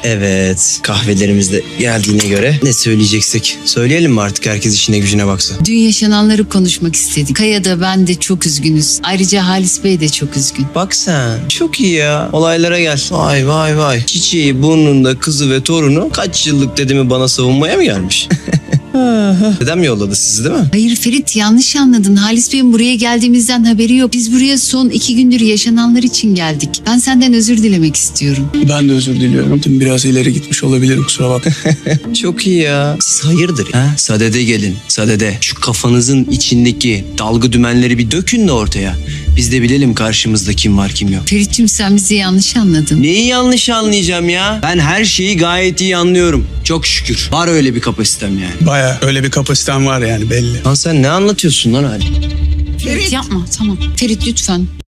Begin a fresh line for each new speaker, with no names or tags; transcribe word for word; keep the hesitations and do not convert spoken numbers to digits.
Evet, kahvelerimiz de geldiğine göre ne söyleyeceksek söyleyelim mi artık, herkes işine gücüne baksa?
Dün yaşananları konuşmak istedik. Kaya da ben de çok üzgünüz. Ayrıca Halis Bey de çok üzgün.
Bak sen, çok iyi ya, olaylara gel. Vay vay vay, çiçeği burnunda kızı ve torunu kaç yıllık dedemi bana savunmaya mı gelmiş? Dedem yolladı sizi değil mi?
Hayır Ferit, yanlış anladın. Halis Bey'in buraya geldiğimizden haberi yok. Biz buraya son iki gündür yaşananlar için geldik. Ben senden özür dilemek istiyorum.
Ben de özür diliyorum. Dün biraz ileri gitmiş olabilirim, kusura bakma.
Çok iyi ya. Siz hayırdır ha? Sadede gelin, sadede. Şu kafanızın içindeki dalga dümenleri bir dökün de ortaya. Biz de bilelim karşımızda kim var kim yok.
Ferit'cim, sen bizi yanlış anladın.
Neyi yanlış anlayacağım ya? Ben her şeyi gayet iyi anlıyorum. Çok şükür. Var öyle bir kapasitem yani.
Baya öyle bir kapasiten var yani, belli.
Lan sen ne anlatıyorsun lan Ali?
Ferit yapma, tamam. Ferit lütfen.